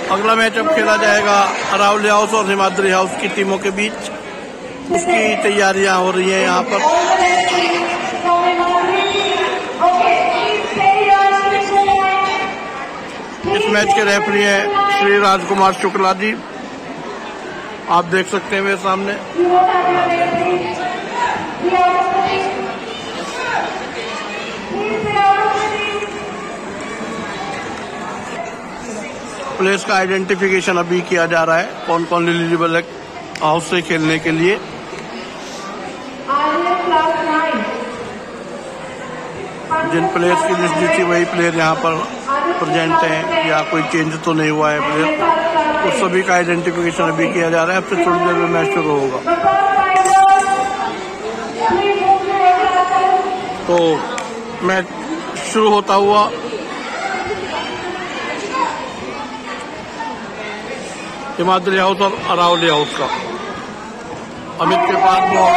अगला मैच अब खेला जाएगा अरावली हाउस और हिमाद्री हाउस की टीमों के बीच। उसकी तैयारियां हो रही हैं यहाँ पर। इस मैच के रेफरी हैं श्री राजकुमार शुक्ला जी, आप देख सकते हैं मेरे सामने। प्लेयर्स का आइडेंटिफिकेशन अभी किया जा रहा है, कौन कौन एलिजिबल है हाउस से खेलने के लिए। जिन प्लेयर्स की लिस्ट दी थी वही प्लेयर यहाँ पर प्रेजेंट हैं, या कोई चेंज तो नहीं हुआ है प्लेयर, उस सभी का आइडेंटिफिकेशन अभी किया जा रहा है। अब से थोड़ी देर में मैच शुरू होगा। तो मैच शुरू होता हुआ हिमाद्री हाउस और अरावली हाउस का। अमित के पास बॉल,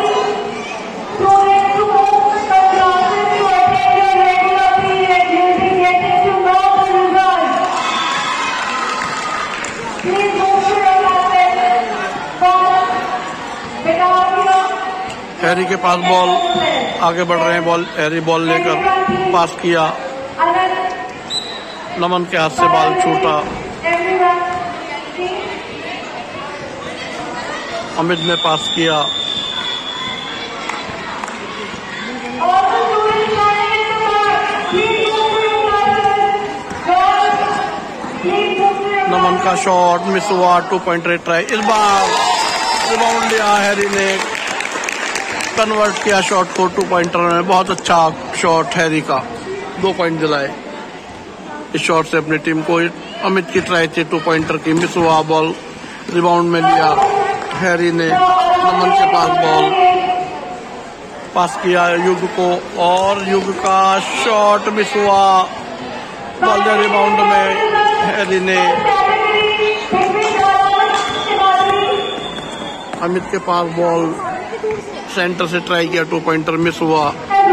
हैरी के पास बॉल, आगे बढ़ रहे हैं बॉल, हैरी बॉल लेकर पास किया, नमन के हाथ से बॉल छूटा, अमित ने पास किया, नमन का शॉट मिस हुआ, 2 पॉइंट ट्राई। इस बार रिबाउंड लिया हैरी ने, कन्वर्ट किया शॉट को 2 पॉइंटर में। बहुत अच्छा शॉट हैरी का, 2 पॉइंट दिलाए इस शॉट से अपनी टीम को। अमित की ट्राई थी 2 पॉइंटर की, मिस हुआ, बॉल रिबाउंड में लिया हैरी ने। नमन के पास बॉल पास किया युग को, और युग का शॉट मिस हुआ, बॉल रिबाउंड में हैरी ने। अमित के पास बॉल सेंटर से ट्राई किया, 2 पॉइंटर मिस हुआ।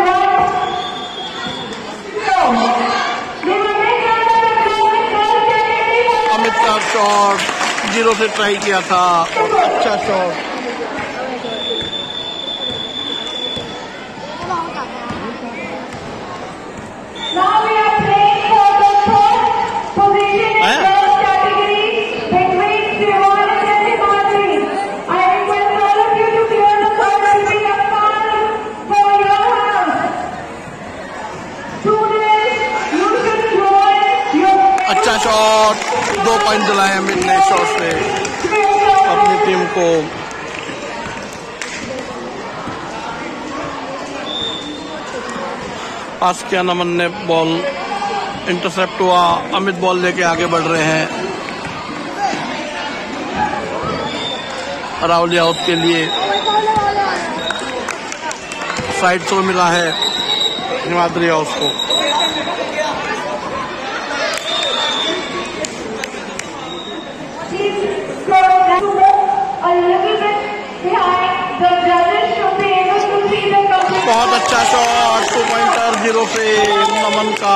अमित का शॉट 0 से ट्राई किया था, अच्छा शॉट। अच्छा शॉट, 2 पॉइंट दिलाए अमित ने शॉट से अपनी टीम को। पास किया नमन ने, बॉल इंटरसेप्ट हुआ, अमित बॉल लेके आगे बढ़ रहे हैं अरावली हाउस के लिए। साइड थ्रो मिला है हिमाद्री हाउस को। बहुत अच्छा शॉट, 2 पॉइंटर 0 से नमन का।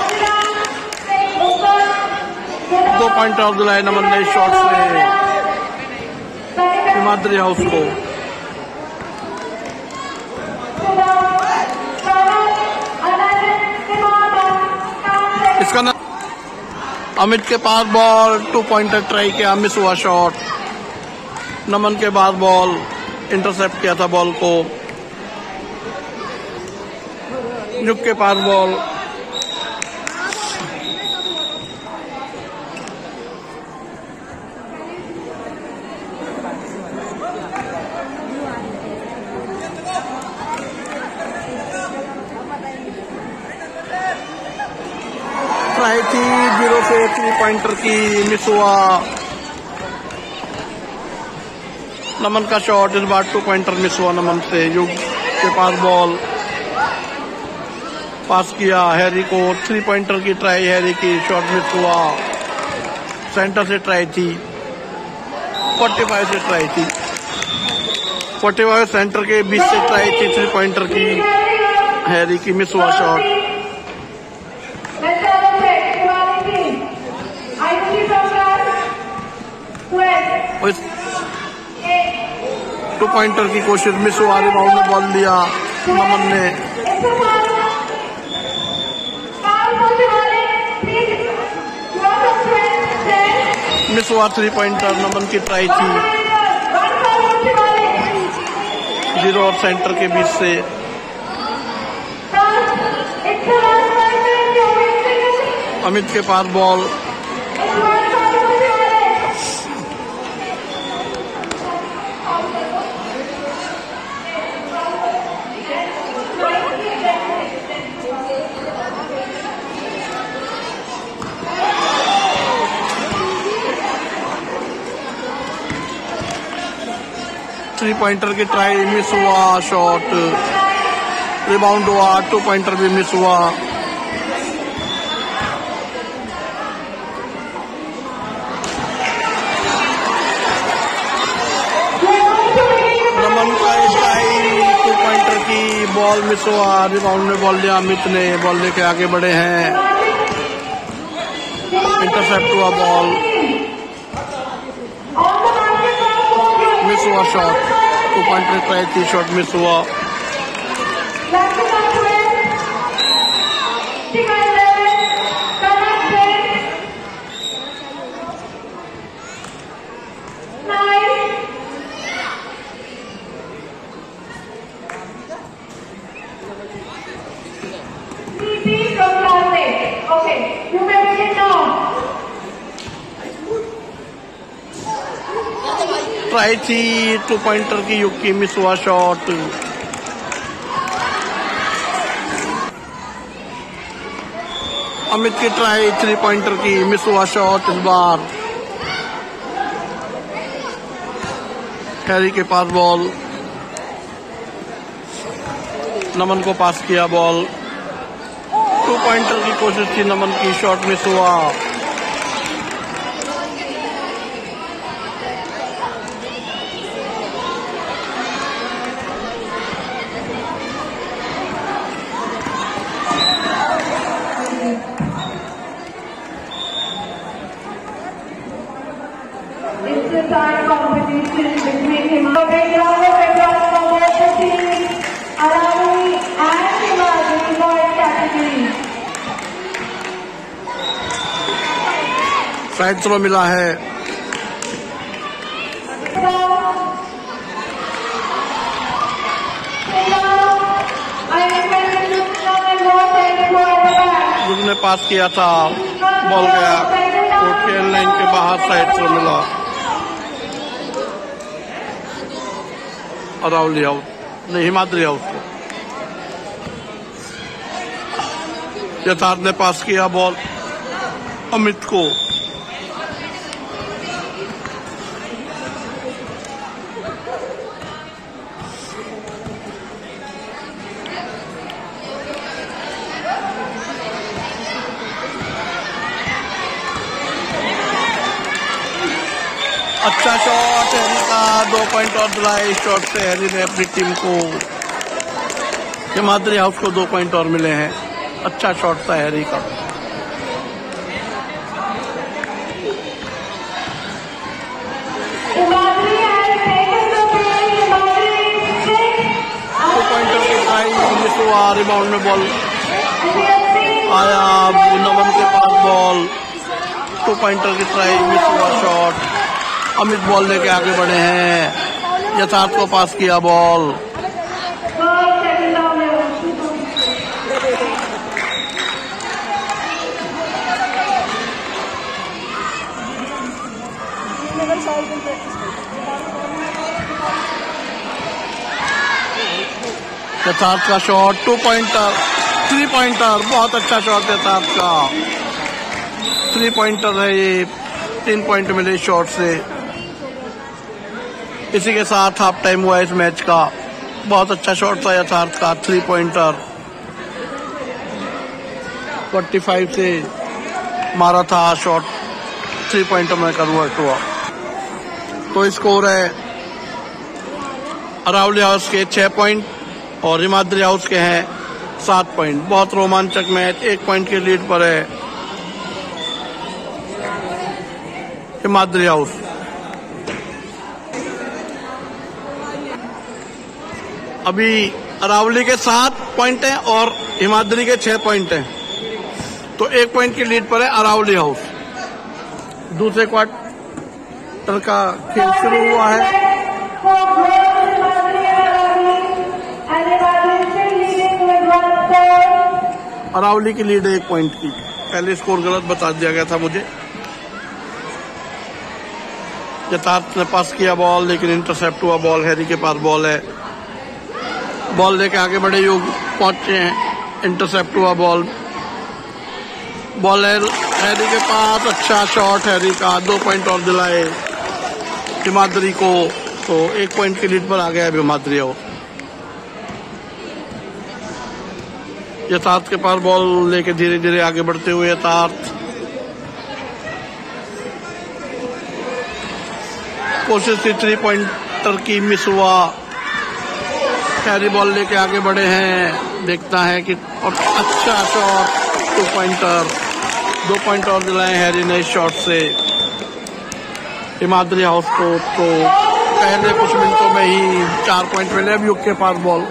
2 पॉइंटर दिलाए नमन ने शॉट से हिमाद्री हाउस को। इसका नाम अमित के पास बॉल, 2 पॉइंटर ट्राई किया, मिस हुआ शॉट। नमन के बाद बॉल इंटरसेप्ट किया था बॉल को। युग के पास बॉल, ट्राई थी 0 से 3 पॉइंटर की, मिस हुआ। नमन का शॉट, इस बार 2 पॉइंटर मिस हुआ नमन से। युग के पास बॉल पास किया हैरी को, 3 पॉइंटर की ट्राई हैरी की, शॉट मिस हुआ। सेंटर से ट्राई थी, 45 से ट्राई थी, 45 सेंटर के 20 से ट्राई थी 3 पॉइंटर की हैरी की, मिस हुआ शॉट। टू पॉइंटर की कोशिश मिस हुआ, रिबाउंड में बॉल दिया नमन ने। मिस हुआ 3 पॉइंटर, नमन की ट्राई थी 0 और सेंटर के बीच से। अमित के पास बॉल, थ्री पॉइंटर की ट्राई मिस हुआ, शॉट रिबाउंड हुआ, 2 पॉइंटर भी मिस हुआ। नमन का ट्राई 2 पॉइंटर की बॉल मिस हुआ, रिबाउंड में बॉल लिया अमित ने, बॉल लेके आगे बढ़े हैं। इंटरसेप्ट हुआ बॉल, मिस हुआ शॉट, 2 पॉइंटर ट्राई थी, शॉट मिस हुआ। ट्राई थी 2 पॉइंटर की युग की, मिस हुआ शॉट। अमित की ट्राई 3 पॉइंटर की, मिस हुआ शॉट इस बार। हैरी के पास बॉल, नमन को पास किया बॉल, 2 पॉइंटर की कोशिश थी नमन की, शॉट मिस हुआ। competition between him. A big round of applause for both the teams, Aravali and Himadri boys category. Side throw मिला है। गुरु ने पास किया था, बॉल गया कोर्ट के लाइन के बाहर, साइड थ्रो मिला। अरावली आउट, नहीं हिमाद्री आउट। यथार्थ ने पास किया बॉल अमित को, अच्छा शॉट हैरी का, 2 पॉइंट और दिलाए शॉट से हैरी ने अपनी टीम को। हिमाद्री हाउस को 2 पॉइंट और मिले हैं, अच्छा शॉट था हैरी का। रिबाउंड में बॉल आया, नमन के पास बॉल, 2 पॉइंटर की ट्राई, मिस हुआ शॉट। अमित बॉल लेके आगे बढ़े हैं, यथार्थ को पास किया बॉल, यथार्थ का शॉट, 2 पॉइंटर, 3 पॉइंटर, बहुत अच्छा शॉट है यथार्थ का, 3 पॉइंटर है ये, 3 पॉइंट मिले शॉट से। इसी के साथ हाफ टाइम हुआ इस मैच का। बहुत अच्छा शॉट था यथार्थ का, 3 पॉइंटर 45 से मारा था शॉट, 3 पॉइंटर में कन्वर्ट हुआ। तो स्कोर है अरावली हाउस के 6 पॉइंट और हिमाद्री हाउस के हैं 7 पॉइंट। बहुत रोमांचक मैच, 1 पॉइंट के लीड पर है हिमाद्री हाउस। अभी अरावली के 7 पॉइंट हैं और हिमाद्री के 6 पॉइंट हैं, तो 1 पॉइंट की लीड पर है अरावली हाउस। दूसरे क्वार्टर का खेल शुरू हुआ है। अरावली की लीड 1 पॉइंट की। पहले स्कोर गलत बता दिया गया था मुझे। यथार्थ ने पास किया बॉल, लेकिन इंटरसेप्ट हुआ बॉल। हैरी के पास बॉल है, बॉल लेके आगे बढ़े युग पहुंचे हैं, इंटरसेप्ट हुआ बॉल। बॉल है हैरी के पास, अच्छा शॉट हैरी का, 2 पॉइंट और दिलाए हिमाद्री को, तो 1 पॉइंट की लीड पर आ गया है हिमाद्री। और यथार्थ के पास बॉल लेके धीरे धीरे आगे बढ़ते हुए यथार्थ कोशिश थी 3 पॉइंटर की, मिस हुआ। हैरी बॉल लेके आगे बढ़े हैं, देखता है कि और अच्छा शॉट, 2 पॉइंटर, 2 पॉइंट और दिलाए हैरी ने इस शॉट से हिमाद्री हाउस को। तो पहले कुछ मिनटों में ही 4 पॉइंट मिले। अब युग के पास बॉल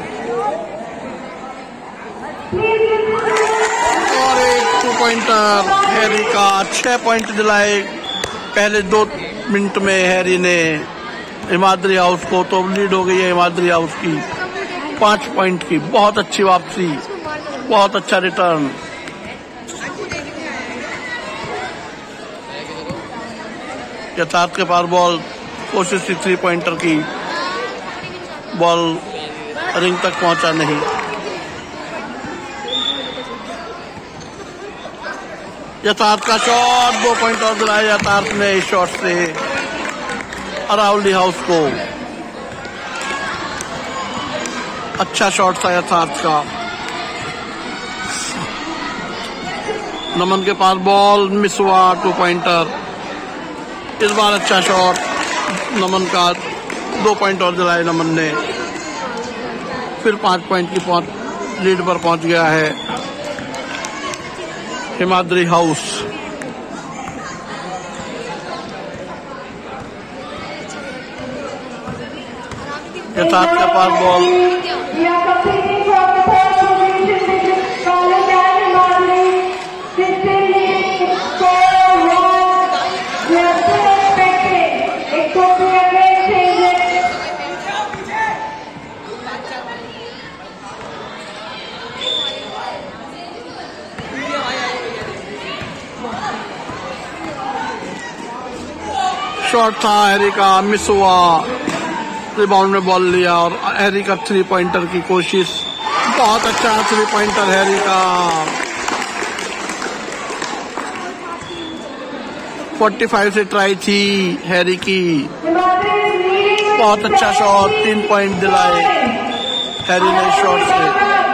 और एक 2 पॉइंटर हैरी का, 6 पॉइंट दिलाए पहले 2 मिनट में हैरी ने हिमाद्री हाउस को। तो लीड हो गई है हिमाद्री हाउस की 5 पॉइंट की। बहुत अच्छी वापसी, बहुत अच्छा रिटर्न। यथार्थ के पास बॉल, कोशिश थी 3 पॉइंटर की, बॉल रिंग तक पहुंचा नहीं। यथार्थ का शॉट, 2 पॉइंट और दिलाया यथार्थ ने इस शॉट से अरावली हाउस को। अच्छा शॉट था यथार्थ का। नमन के पास बॉल, मिस हुआ, 2 पॉइंटर। इस बार अच्छा शॉट नमन का, 2 पॉइंट और दिलाए नमन ने। फिर 5 पॉइंट की लीड पर पहुंच गया है हिमाद्री हाउस। यथार्थ के पास बॉल, शॉट था हैरी का, मिस हुआ। रिबाउंड में बॉल लिया और हैरी का 3 पॉइंटर की कोशिश, बहुत अच्छा 3 पॉइंटर हैरी का। 45 से ट्राई थी हैरी की, बहुत अच्छा शॉट, 3 पॉइंट दिलाए हैरी ने शॉट से।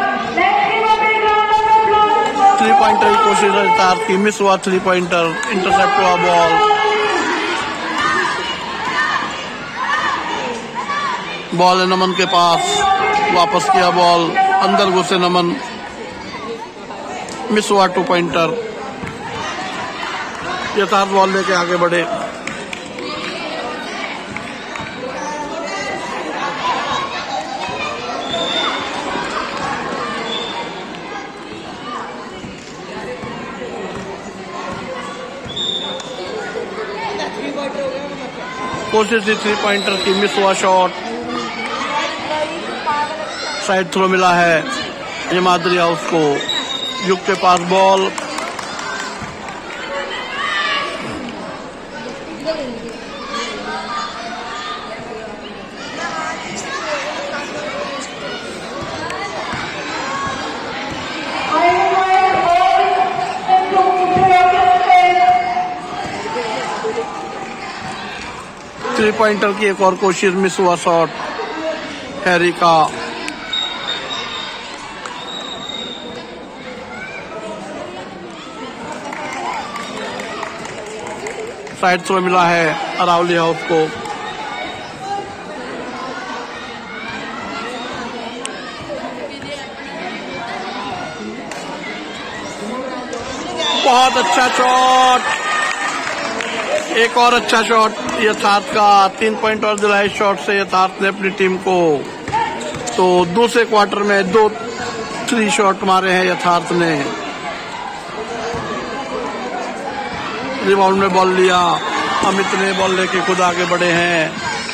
3 पॉइंटर की कोशिश यथार्थ की, मिस हुआ 3 पॉइंटर, इंटरसेप्ट हुआ बॉल। बॉल है नमन के पास, वापस किया बॉल, अंदर घुसे नमन, मिस हुआ 2 पॉइंटर। यथार्थ बॉल लेके आगे बढ़े। कोशिश थी 3 पॉइंटर की, मिस हुआ शॉट। साइड थ्रो मिला है हिमाद्री हाउस को। युग के पास बॉल, थ्री पॉइंटर की एक और कोशिश, मिस हुआ शॉट हैरी का। साइड थ्रो मिला है अरावली हाउस को। बहुत अच्छा शॉट, एक और अच्छा शॉट यथार्थ का, 3 पॉइंट और दिलाए शॉट से यथार्थ ने अपनी टीम को। तो दूसरे क्वार्टर में 2-3 शॉट मारे हैं यथार्थ ने। रिबाउंड में बॉल लिया, अमित ने बॉल लेके खुद आगे बढ़े हैं।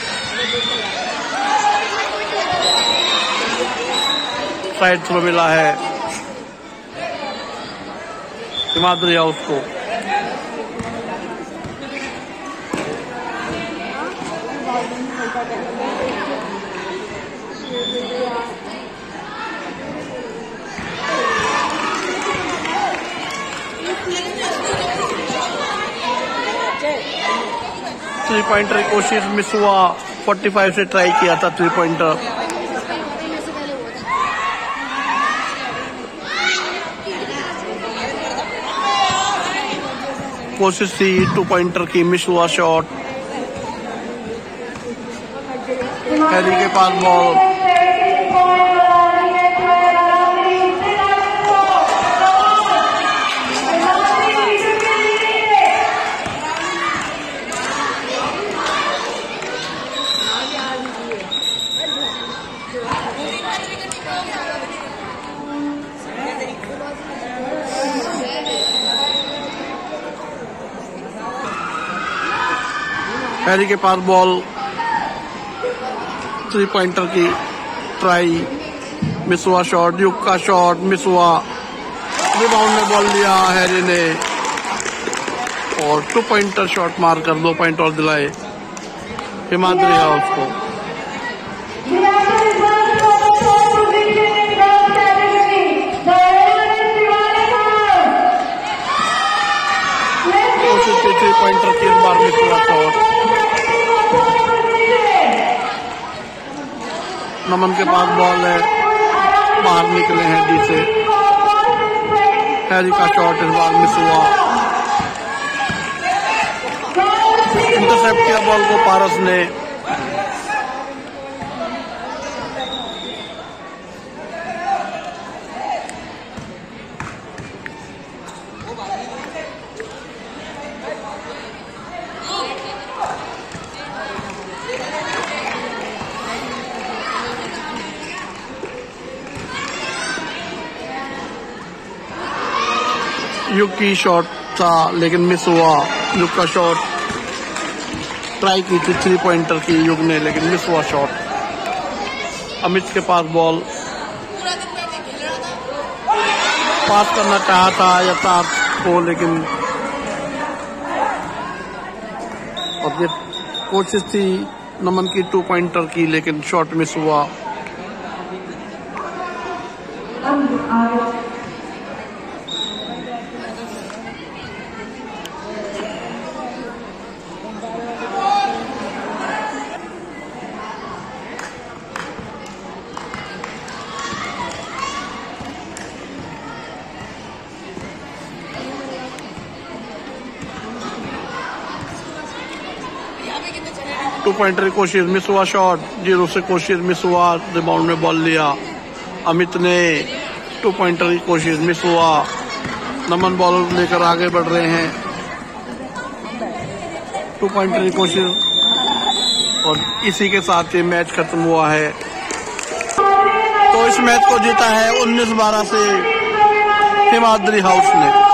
साइड थ्रो मिला है हिमाद्री हाउस को। थ्री पॉइंटर की कोशिश मिस हुआ। 45 से ट्राई किया था 3 पॉइंटर। कोशिश थी 2 पॉइंटर की, मिस हुआ शॉट। हैरी के पास बॉल। हैरी के पास बॉल। 3 पॉइंटर की ट्राई, मिस हुआ शॉट। युग का शॉट मिस हुआ। रिबाउंड में बॉल लिया हैरी ने और 2 पॉइंटर शॉट मारकर 2 पॉइंट और दिलाए हिमाद्री हाउस को। कोशिश की 3 पॉइंटर की, इस बार मिस हुआ शॉट। नमन के पास बॉल है, बाहर निकले हैं डी से। हैरी का शॉट इस बार मिस हुआ। इंटरसेप्ट किया बॉल को पारस ने। युग की शॉट था लेकिन मिस हुआ। युग का शॉट ट्राई की थी 3 पॉइंटर की युग ने, लेकिन मिस हुआ शॉट। अमित के पास बॉल, पास करना चाहा था यथार्थ को, लेकिन और ये कोशिश थी नमन की 2 पॉइंटर की, लेकिन शॉट मिस हुआ। टू पॉइंटर की कोशिश मिस हुआ शॉट। 0 से कोशिश मिस हुआ। रिबाउंड में बॉल लिया अमित ने। 2 पॉइंटर की कोशिश मिस हुआ। नमन बॉल लेकर आगे बढ़ रहे हैं। 2 पॉइंटर की कोशिश और इसी के साथ ये मैच खत्म हुआ है। तो इस मैच को जीता है 19-12 से हिमाद्री हाउस ने।